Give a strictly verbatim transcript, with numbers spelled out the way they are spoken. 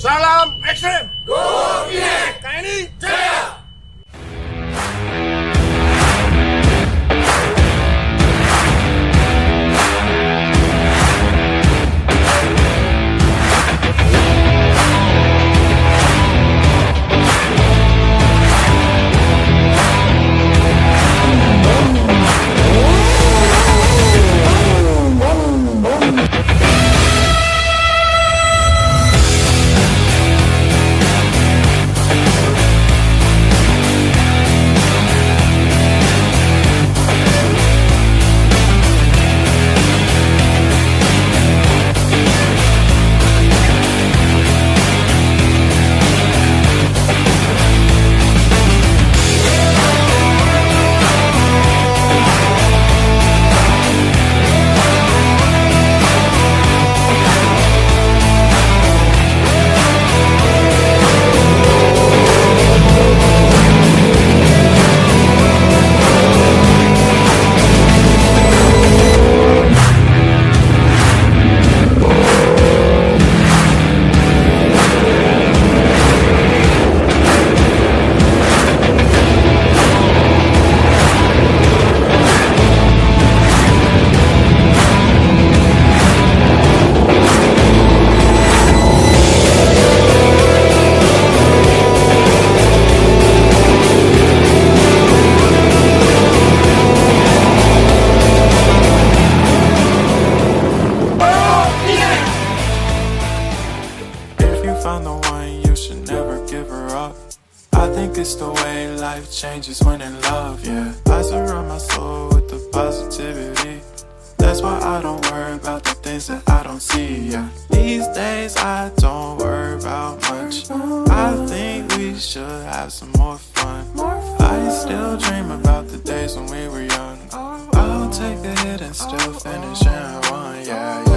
Salam ekstrem. Go Inex. K N I Jaya. It's the way life changes when in love, yeah. I surround my soul with the positivity. That's why I don't worry about the things that I don't see, yeah. These days I don't worry about much. I think we should have some more fun. I still dream about the days when we were young. I'll take a hit and still finish in one, yeah, yeah.